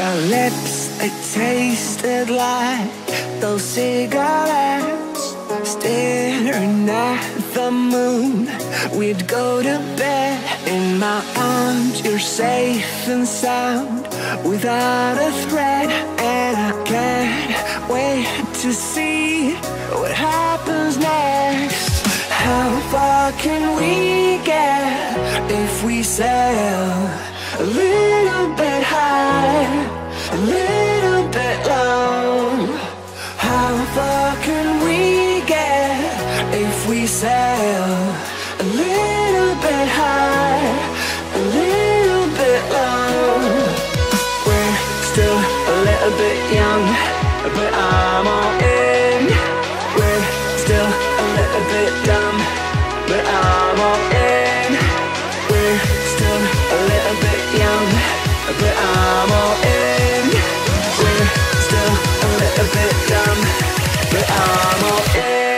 Our lips, they tasted like those cigarettes. Staring at the moon, we'd go to bed. In my arms, you're safe and sound, without a threat. And I can't wait to see what happens next. How far can we get if we sail a little bit high, a little bit low? How far can we get if we sail a little bit high, a little bit low? We're still a little bit young, but I'm all in. We're still a little bit dumb, but I'm all in. We're still a little bit young, but I'm all in. We're still a little bit dumb, but I'm all in.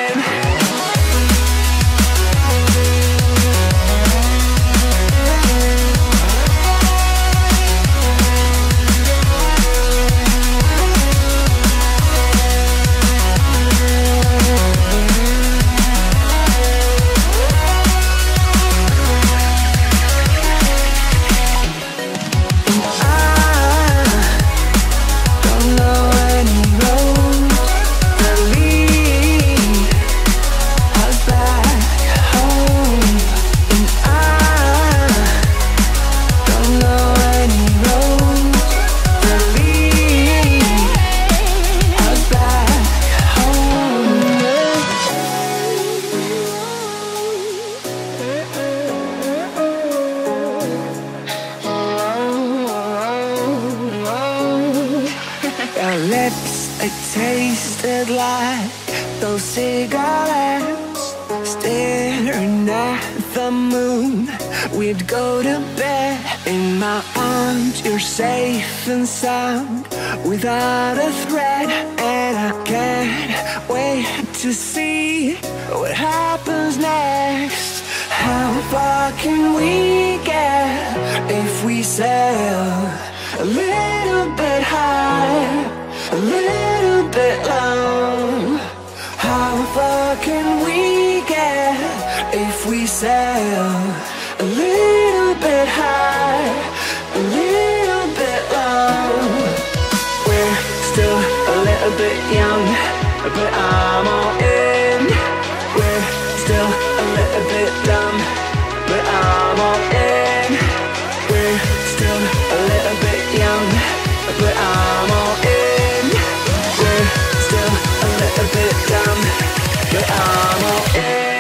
Our lips, they tasted like those cigarettes. Staring at the moon, we'd go to bed. In my arms, you're safe and sound, without a threat. And I can't wait to see what happens next. How far can we get if we sail a little bit high, a little bit low? How far can we get if we sail a little bit high, a little bit low? We're still a little bit young, but I'm all in. We're still a little bit dumb, but I'm all in. We're still a little bit young, but I'm all in. We're still a little bit dumb, but I'm all in.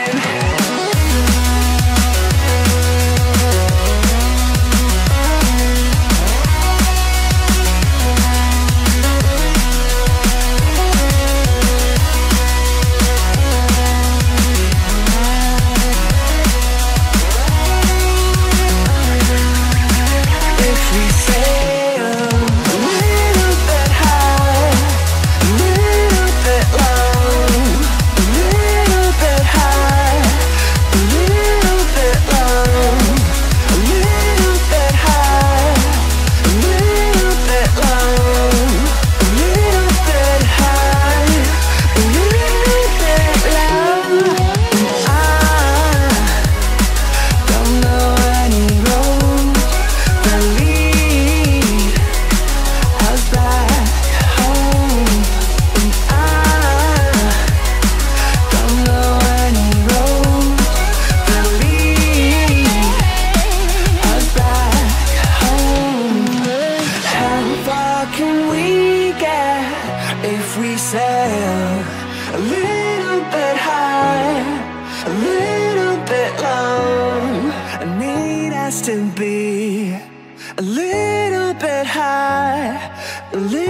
If we sail a little bit high, a little bit low, I need us to be a little bit high, a little